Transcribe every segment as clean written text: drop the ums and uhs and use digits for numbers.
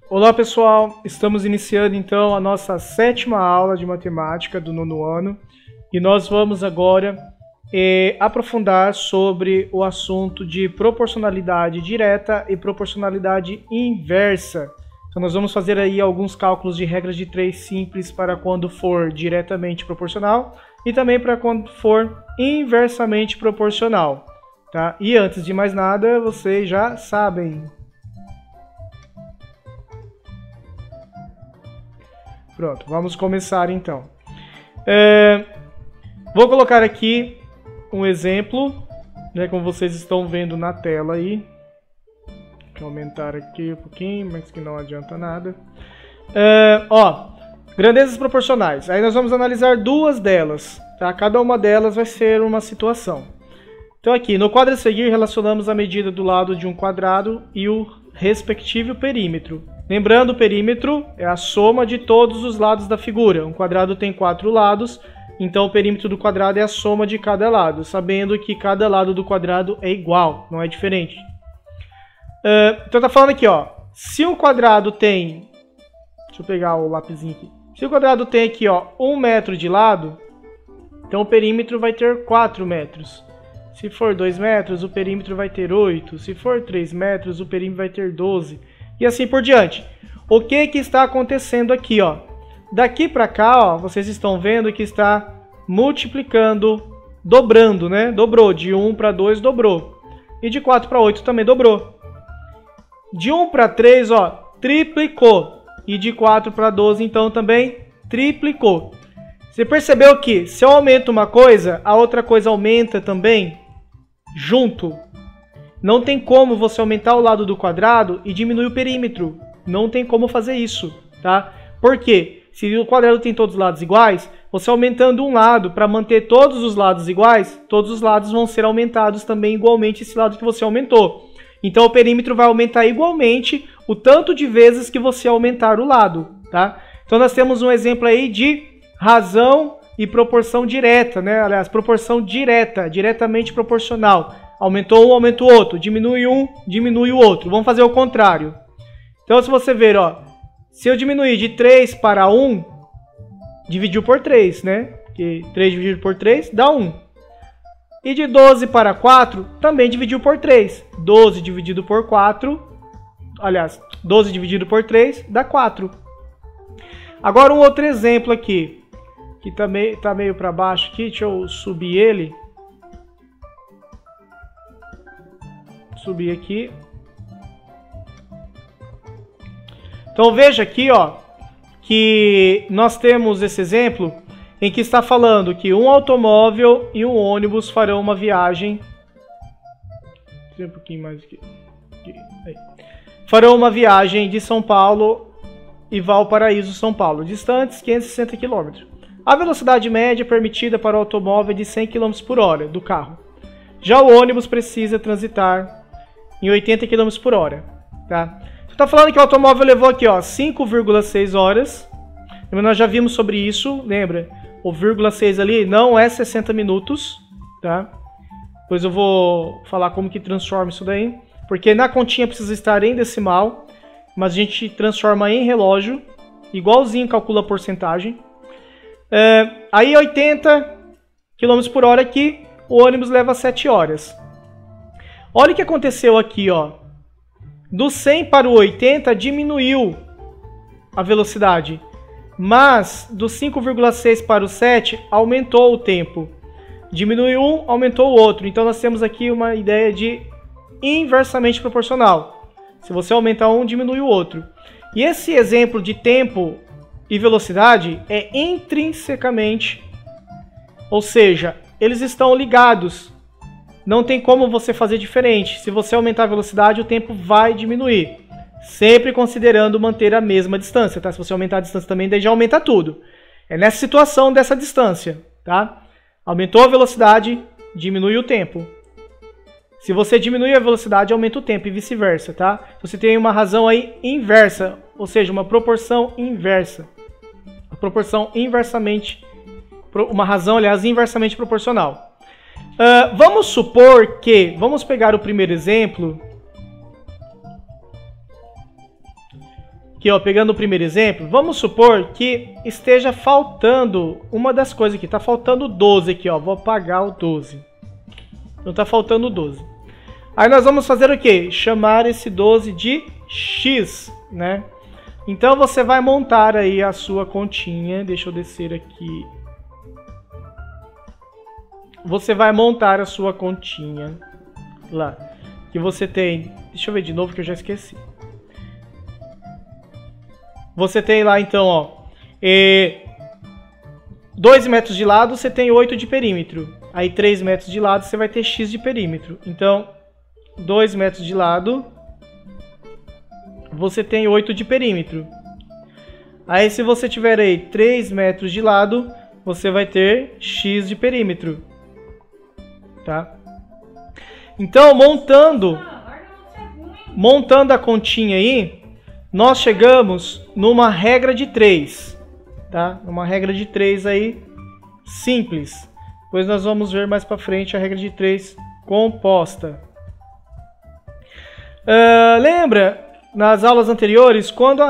Olá pessoal, estamos iniciando então a nossa 7ª aula de matemática do 9º ano e nós vamos agora aprofundar sobre o assunto de proporcionalidade direta e proporcionalidade inversa. Então nós vamos fazer aí alguns cálculos de regras de 3 simples para quando for diretamente proporcional e também para quando for inversamente proporcional, tá? E antes de mais nada, vocês já sabem. Pronto, vamos começar então. Vou colocar aqui um exemplo, né, como vocês estão vendo na tela aí. Vou aumentar aqui um pouquinho, mas que não adianta nada. Grandezas proporcionais. Aí nós vamos analisar duas delas, tá? Cada uma delas vai ser uma situação. Então aqui, no quadro a seguir, relacionamos a medida do lado de um quadrado e o respectivo perímetro. Lembrando, o perímetro é a soma de todos os lados da figura. Um quadrado tem 4 lados, então o perímetro do quadrado é a soma de cada lado, sabendo que cada lado do quadrado é igual, não é diferente. Então tá falando aqui, ó, se o quadrado tem... Deixa eu pegar o lapisinho aqui. Se o quadrado tem aqui, ó, 1 metro de lado, então o perímetro vai ter 4 metros. Se for 2 metros, o perímetro vai ter 8. Se for 3 metros, o perímetro vai ter 12. E assim por diante. O que que está acontecendo aqui, ó? Daqui para cá, ó, vocês estão vendo que está multiplicando, dobrando, né? Dobrou. De 1 para 2, dobrou. E de 4 para 8 também dobrou. De 1 para 3, ó, triplicou. E de 4 para 12, então, também triplicou. Você percebeu que se eu aumento uma coisa, a outra coisa aumenta também junto? Não tem como você aumentar o lado do quadrado e diminuir o perímetro. Não tem como fazer isso, tá? Por quê? Se o quadrado tem todos os lados iguais, você aumentando um lado para manter todos os lados iguais, todos os lados vão ser aumentados também igualmente esse lado que você aumentou. Então o perímetro vai aumentar igualmente o tanto de vezes que você aumentar o lado, tá? Então nós temos um exemplo aí de razão e proporção direta, né? Aliás, proporção direta, diretamente proporcional. Aumentou um, aumenta o outro. Diminui um, diminui o outro. Vamos fazer o contrário. Então, se você ver, ó, se eu diminuir de 3 para 1, dividiu por 3, né? Porque 3 dividido por 3 dá 1. E de 12 para 4, também dividiu por 3. 12 dividido por 4, aliás, 12 dividido por 3 dá 4. Agora um outro exemplo aqui, que também tá meio para baixo aqui, deixa eu subir ele. Subir aqui. Então veja aqui, ó, que nós temos esse exemplo em que está falando que um automóvel e um ônibus farão uma viagem. Um pouquinho mais aqui. Aí. Farão uma viagem de São Paulo e Valparaíso, São Paulo, distantes 560 km. A velocidade média permitida para o automóvel é de 100 km por hora do carro. Já o ônibus precisa transitar em 80 km por hora, tá? Você tá falando que o automóvel levou aqui, ó, 5,6 horas. Nós já vimos sobre isso, lembra? O 0,6 ali não é 60 minutos, tá? Depois eu vou falar como que transforma isso daí. Porque na continha precisa estar em decimal, mas a gente transforma em relógio, igualzinho calcula a porcentagem. Aí 80 km por hora aqui, o ônibus leva 7 horas. Olha o que aconteceu aqui, ó. Do 100 para o 80 diminuiu a velocidade, mas do 5,6 para o 7 aumentou o tempo. Diminuiu um, aumentou o outro. Então nós temos aqui uma ideia de inversamente proporcional. Se você aumentar um, diminui o outro. E esse exemplo de tempo e velocidade é intrinsecamente, ou seja, eles estão ligados. Não tem como você fazer diferente. Se você aumentar a velocidade, o tempo vai diminuir. Sempre considerando manter a mesma distância, tá? Se você aumentar a distância também, daí já aumenta tudo. É nessa situação dessa distância, tá? Aumentou a velocidade, diminui o tempo. Se você diminuir a velocidade, aumenta o tempo e vice-versa, tá? Você tem uma razão aí inversa, ou seja, uma proporção inversa. A proporção inversamente... Uma razão, aliás, inversamente proporcional. Vamos supor que... Vamos pegar o primeiro exemplo. Aqui, ó, pegando o primeiro exemplo, vamos supor que esteja faltando uma das coisas aqui. Tá faltando 12 aqui, ó. Vou apagar o 12. Então tá faltando 12. Aí nós vamos fazer o quê? Chamar esse 12 de x, né? Então você vai montar aí a sua continha. Deixa eu descer aqui. Você vai montar a sua continha lá. Que você tem... Deixa eu ver de novo que eu já esqueci. Você tem lá, então, ó, 2 metros de lado, você tem 8 de perímetro. Aí 3 metros de lado, você vai ter x de perímetro. Então, 2 metros de lado, você tem 8 de perímetro. Aí, se você tiver aí 3 metros de lado, você vai ter x de perímetro. Tá? Então, montando a continha aí, nós chegamos numa regra de 3, tá? Uma regra de 3 aí, simples. Depois nós vamos ver mais para frente a regra de 3 composta. Lembra, nas aulas anteriores, quando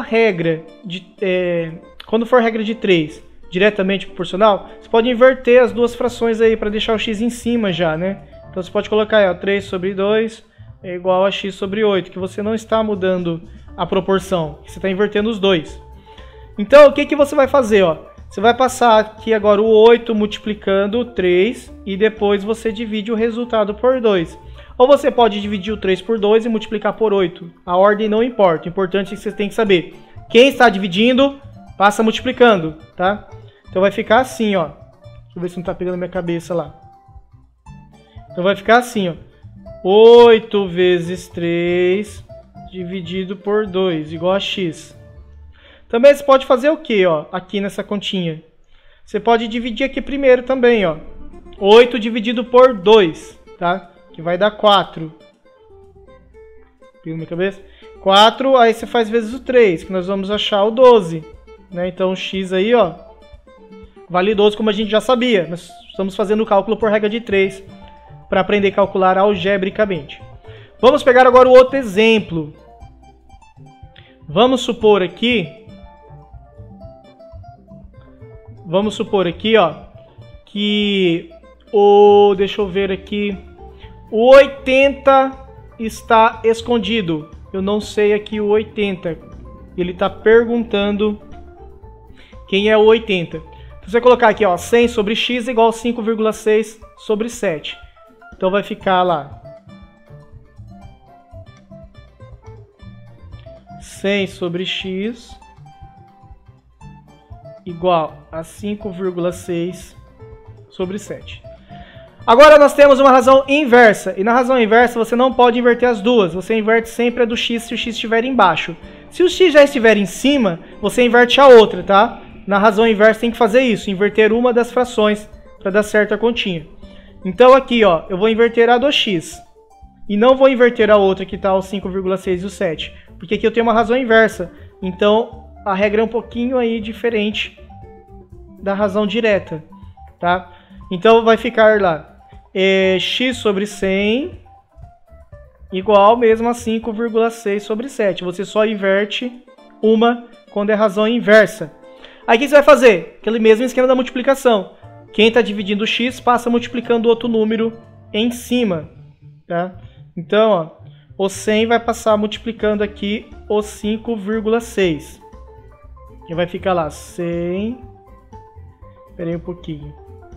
for regra de 3 diretamente proporcional, você pode inverter as duas frações aí para deixar o x em cima já, né? Então você pode colocar aí, ó, 3 sobre 2 é igual a x sobre 8, que você não está mudando a proporção, você está invertendo os dois. Então, o que que você vai fazer? Ó? Você vai passar aqui agora o 8 multiplicando o 3 e depois você divide o resultado por 2. Ou você pode dividir o 3 por 2 e multiplicar por 8. A ordem não importa, o importante é que você tem que saber. Quem está dividindo, passa multiplicando, tá? Então vai ficar assim, ó. Deixa eu ver se não está pegando minha cabeça lá. Então vai ficar assim, ó. 8 vezes 3... dividido por 2, igual a x. Também você pode fazer o que, ó, aqui nessa continha? Você pode dividir aqui primeiro também, ó. 8 dividido por 2, tá? Que vai dar 4. Pegou minha cabeça? 4, aí você faz vezes o 3, que nós vamos achar o 12. Né? Então o x aí, ó, vale 12, como a gente já sabia. Nós estamos fazendo o cálculo por regra de 3, para aprender a calcular algebricamente. Vamos pegar agora o outro exemplo. Vamos supor aqui, ó, que deixa eu ver aqui, o 80 está escondido. Eu não sei aqui o 80. Ele está perguntando quem é o 80. Então, você vai colocar aqui, ó, 100 sobre x igual a 5,6 sobre 7. Então vai ficar lá 100 sobre x igual a 5,6 sobre 7. Agora nós temos uma razão inversa. E na razão inversa você não pode inverter as duas. Você inverte sempre a do x se o x estiver embaixo. Se o x já estiver em cima, você inverte a outra, tá? Na razão inversa tem que fazer isso. Inverter uma das frações para dar certo a continha. Então aqui, ó, eu vou inverter a do x. E não vou inverter a outra que está o 5,6 e o 7. Porque aqui eu tenho uma razão inversa. Então, a regra é um pouquinho aí diferente da razão direta. Tá? Então, vai ficar lá. X sobre 100 igual mesmo a 5,6 sobre 7. Você só inverte uma quando é razão inversa. Aí o que você vai fazer? Aquele mesmo esquema da multiplicação. Quem está dividindo o x passa multiplicando outro número em cima. Tá? Então, ó, o 100 vai passar multiplicando aqui o 5,6. E vai ficar lá 100. Espera aí um pouquinho.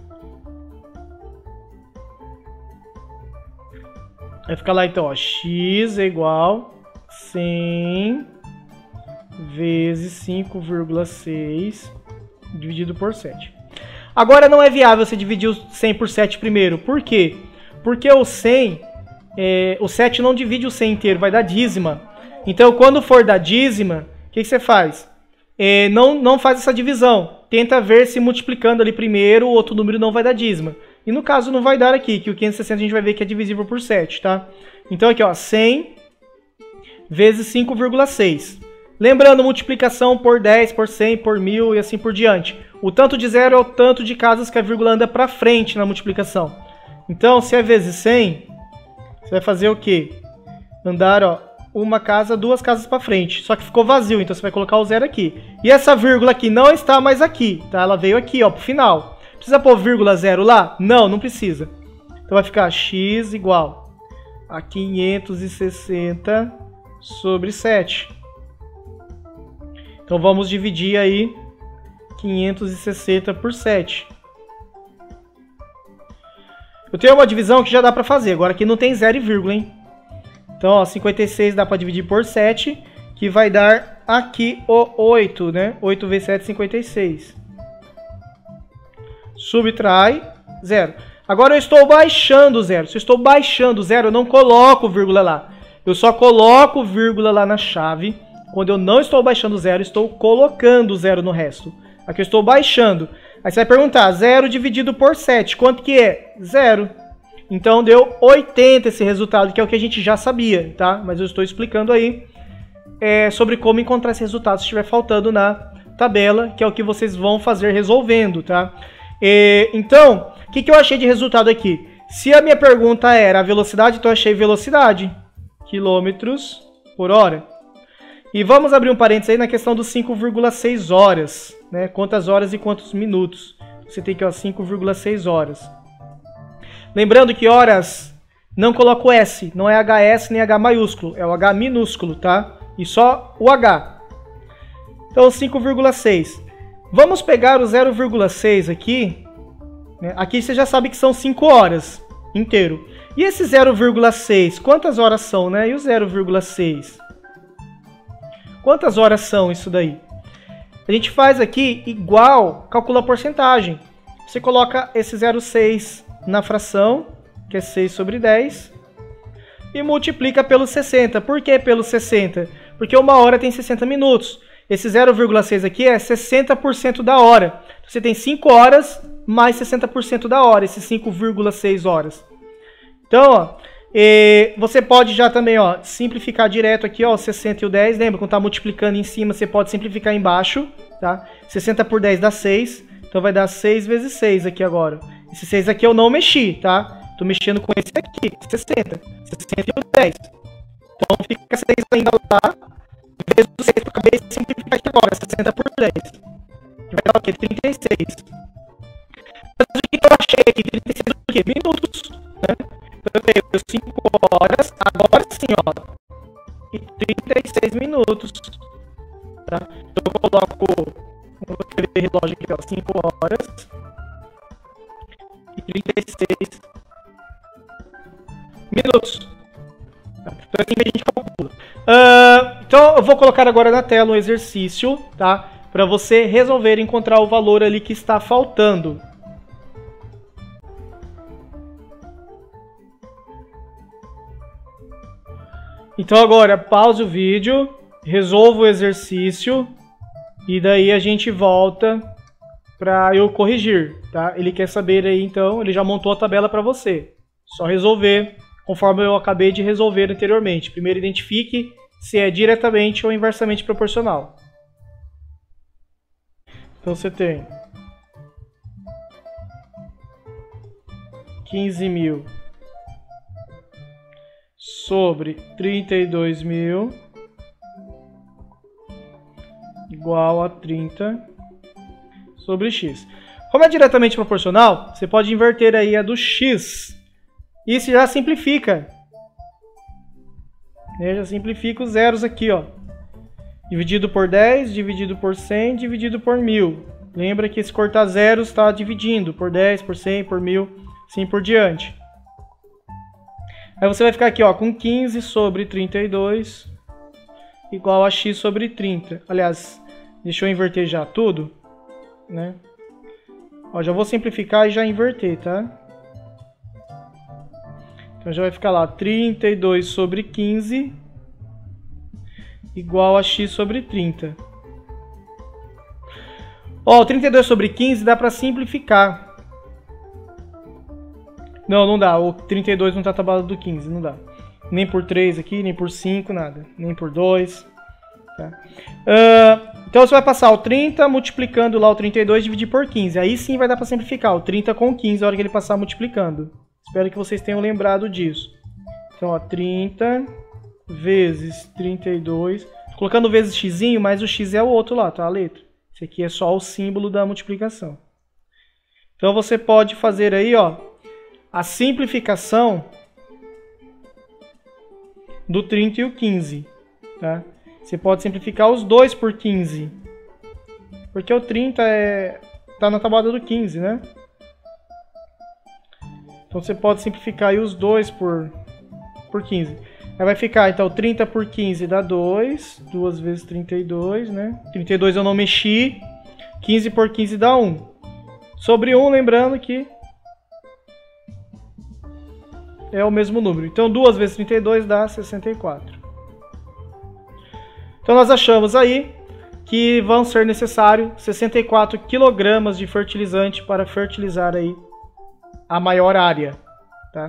Vai ficar lá então, ó, x é igual 100 vezes 5,6 dividido por 7. Agora não é viável você dividir o 100 por 7 primeiro. Por quê? Porque o 100, o 7 não divide o 100 inteiro, vai dar dízima. Então, quando for dar dízima, o que você faz? Não faz essa divisão. Tenta ver se multiplicando ali primeiro, o outro número não vai dar dízima. E no caso não vai dar aqui, que o 560 a gente vai ver que é divisível por 7, tá? Então aqui, ó, 100 vezes 5,6. Lembrando, multiplicação por 10, por 100, por 1000 e assim por diante. O tanto de zero é o tanto de casas que a vírgula anda para frente na multiplicação. Então, se é vezes 100, você vai fazer o quê? Andar, ó, uma casa, duas casas para frente. Só que ficou vazio, então você vai colocar o 0 aqui. E essa vírgula aqui não está mais aqui, tá? Ela veio aqui, ó, pro final. Precisa pôr vírgula 0 lá? Não, não precisa. Então vai ficar x igual a 560 sobre 7. Então vamos dividir aí 560 por 7. Eu tenho uma divisão que já dá para fazer. Agora aqui não tem 0 e vírgula, hein? Então, ó, 56 dá para dividir por 7, que vai dar aqui o 8, né? 8 vezes 7, 56. Subtrai 0. Agora eu estou baixando o 0. Se eu estou baixando o 0, eu não coloco vírgula lá. Eu só coloco vírgula lá na chave. Quando eu não estou baixando o 0, estou colocando o 0 no resto. Aqui eu estou baixando. Aí você vai perguntar, 0 dividido por 7, quanto que é? 0. Então deu 80 esse resultado, que é o que a gente já sabia, tá? Mas eu estou explicando aí sobre como encontrar esse resultado se estiver faltando na tabela, que é o que vocês vão fazer resolvendo, tá? Então, o que eu achei de resultado aqui? Se a minha pergunta era a velocidade, então eu achei velocidade, quilômetros por hora. E vamos abrir um parênteses aí na questão dos 5,6 horas, né? Quantas horas e quantos minutos. Você tem aqui, ó, 5,6 horas. Lembrando que horas não coloco S, não é HS nem H maiúsculo, é o H minúsculo, tá? E só o H. Então 5,6. Vamos pegar o 0,6 aqui, né? Aqui você já sabe que são 5 horas inteiro. E esse 0,6, quantas horas são, né? E o 0,6? Quantas horas são isso daí? A gente faz aqui igual, calcula a porcentagem. Você coloca esse 0,6 na fração, que é 6 sobre 10, e multiplica pelo 60. Por que pelo 60? Porque uma hora tem 60 minutos. Esse 0,6 aqui é 60% da hora. Você tem 5 horas mais 60% da hora, esses 5,6 horas. Então, ó, você pode já também, ó, simplificar direto aqui, ó, 60 e o 10. Lembra, quando tá multiplicando em cima, você pode simplificar embaixo, tá? 60 por 10 dá 6, então vai dar 6 vezes 6 aqui agora. Esse 6 aqui eu não mexi, tá? Tô mexendo com esse aqui, 60. 60 e o 10. Então fica 6 ainda lá, vezes o 6, que eu acabei de simplificar aqui agora, 60 por 10. Que vai dar o quê? 36. Mas o que eu achei aqui? 36 o quê? Minutos, né? Então eu tenho 5 horas, agora sim, ó, e 36 minutos, tá? Então eu coloco, vou escrever relógio aqui, ó, 5 horas e 36 minutos. Tá? Então assim que a gente calcula. Então eu vou colocar agora na tela um exercício, tá? Para você resolver encontrar o valor ali que está faltando. Então agora pause o vídeo, resolva o exercício e daí a gente volta para eu corrigir, tá? Ele quer saber aí, então, ele já montou a tabela para você. Só resolver conforme eu acabei de resolver anteriormente. Primeiro identifique se é diretamente ou inversamente proporcional. Então você tem 15.000 sobre 32.000 igual a 30 sobre x. Como é diretamente proporcional, você pode inverter aí a do x. Isso já simplifica. Já simplifica os zeros aqui, ó. Dividido por 10, dividido por 100, dividido por 1.000. Lembra que esse cortar zeros está dividindo por 10, por 100, por 1.000, assim por diante. Aí você vai ficar aqui, ó, com 15 sobre 32 igual a x sobre 30. Aliás, deixa eu inverter já tudo, né? Ó, já vou simplificar e já inverter, tá? Então já vai ficar lá 32 sobre 15 igual a x sobre 30. Ó, 32 sobre 15 dá para simplificar. Não, não dá. O 32 não está tabelado do 15, não dá. Nem por 3 aqui, nem por 5, nada. Nem por 2. Tá? Então você vai passar o 30 multiplicando lá o 32 e dividir por 15. Aí sim vai dar para simplificar. O 30 com 15 a hora que ele passar multiplicando. Espero que vocês tenham lembrado disso. Então, ó, 30 vezes 32. Colocando vezes x, mas o x é o outro lá, tá? A letra. Esse aqui é só o símbolo da multiplicação. Então você pode fazer aí, ó, a simplificação do 30 e o 15, tá? Você pode simplificar os dois por 15. Porque o 30 tá na tabuada do 15, né? Então você pode simplificar aí os dois por 15. Aí vai ficar, então, 30 por 15 dá 2. 2 vezes 32, né? 32 eu não mexi. 15 por 15 dá 1. Sobre 1, lembrando que é o mesmo número. Então, 2 vezes 32 dá 64. Então, nós achamos aí que vão ser necessários 64 kg de fertilizante para fertilizar aí a maior área, tá?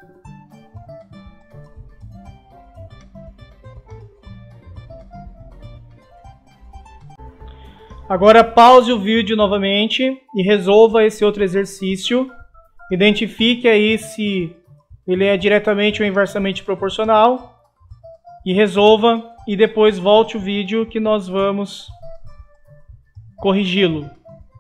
Agora pause o vídeo novamente e resolva esse outro exercício. Identifique aí se ele é diretamente ou inversamente proporcional. E resolva e depois volte o vídeo que nós vamos corrigi-lo.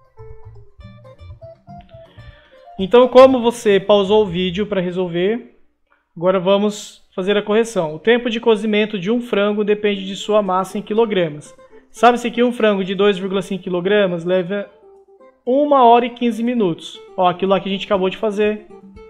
Então, como você pausou o vídeo para resolver, agora vamos fazer a correção. O tempo de cozimento de um frango depende de sua massa em quilogramas. Sabe-se que um frango de 2,5 kg leva 1 hora e 15 minutos. Ó, aquilo lá que a gente acabou de fazer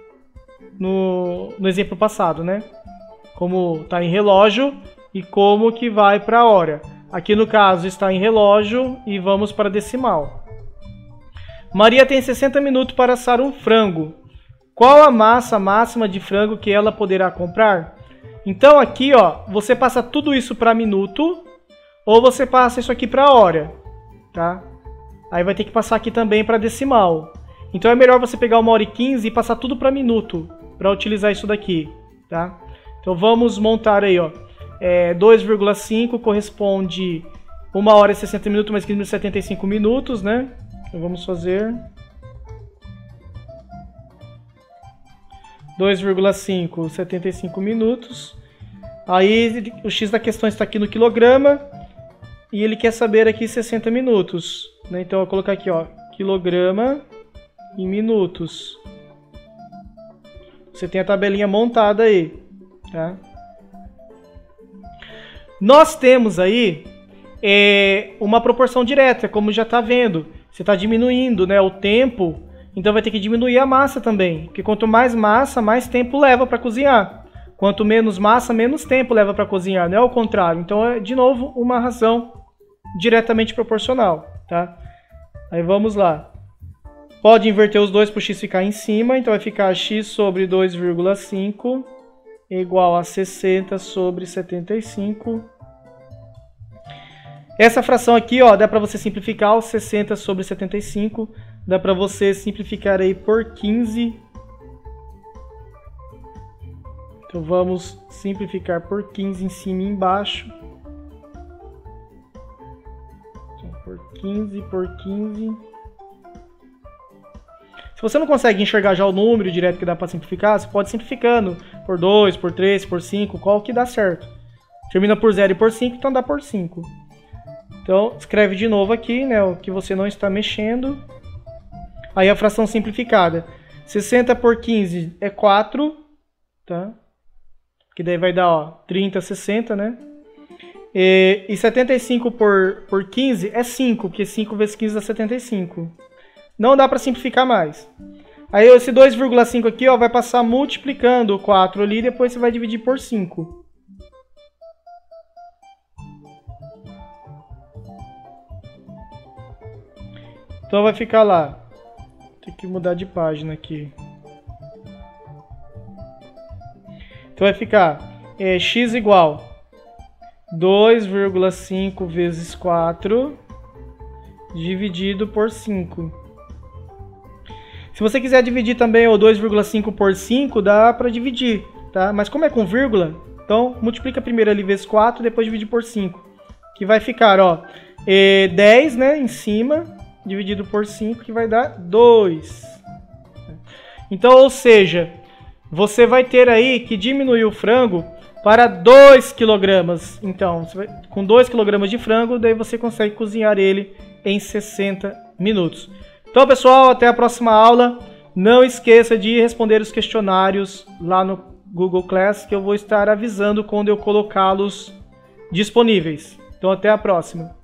no exemplo passado, né? Como está em relógio e como que vai para a hora. Aqui no caso está em relógio e vamos para decimal. Maria tem 60 minutos para assar um frango. Qual a massa máxima de frango que ela poderá comprar? Então aqui, ó, você passa tudo isso para minuto. Ou você passa isso aqui para hora, tá? Aí vai ter que passar aqui também para decimal. Então é melhor você pegar 1 hora e 15 e passar tudo para minuto, para utilizar isso daqui, tá? Então vamos montar aí, ó. 2,5 corresponde 1 hora e 60 minutos mais 15 minutos, 75 minutos, né? Então vamos fazer 2,5, 75 minutos. Aí o x da questão está aqui no quilograma. E ele quer saber aqui 60 minutos, né? Então eu vou colocar aqui, ó, quilograma em minutos. Você tem a tabelinha montada aí, tá? Nós temos aí uma proporção direta, como já está vendo. Você está diminuindo, né, o tempo, então vai ter que diminuir a massa também. Porque quanto mais massa, mais tempo leva para cozinhar. Quanto menos massa, menos tempo leva para cozinhar, não é o contrário. Então é, de novo, uma razão diretamente proporcional, tá? Aí vamos lá. Pode inverter os dois para o x ficar em cima, então vai ficar x sobre 2,5 igual a 60 sobre 75. Essa fração aqui, ó, dá para você simplificar os 60 sobre 75, dá para você simplificar aí por 15. Então vamos simplificar por 15 em cima e embaixo. Por 15, por 15. Se você não consegue enxergar já o número direto que dá para simplificar, você pode ir simplificando por 2, por 3, por 5, qual que dá certo. Termina por 0 e por 5, então dá por 5. Então, escreve de novo aqui, né, o que você não está mexendo. Aí a fração simplificada. 60 por 15 é 4, tá? Que daí vai dar, ó, 30, 60, né? E 75 por 15 é 5, porque 5 vezes 15 dá 75. Não dá para simplificar mais. Aí esse 2,5 aqui, ó, vai passar multiplicando o 4 ali e depois você vai dividir por 5. Então vai ficar lá. Tem que mudar de página aqui. Então vai ficar x igual 2,5 vezes 4 dividido por 5. Se você quiser dividir também o 2,5 por 5, dá para dividir, tá? Mas como é com vírgula, então multiplica primeiro ali vezes 4, depois divide por 5. Que vai ficar, ó, 10, né, em cima, dividido por 5, que vai dar 2. Então, ou seja, você vai ter aí que diminuir o frango para 2 kg. Então, com 2 kg de frango, daí você consegue cozinhar ele em 60 minutos. Então, pessoal, até a próxima aula. Não esqueça de responder os questionários lá no Google Class, que eu vou estar avisando quando eu colocá-los disponíveis. Então, até a próxima.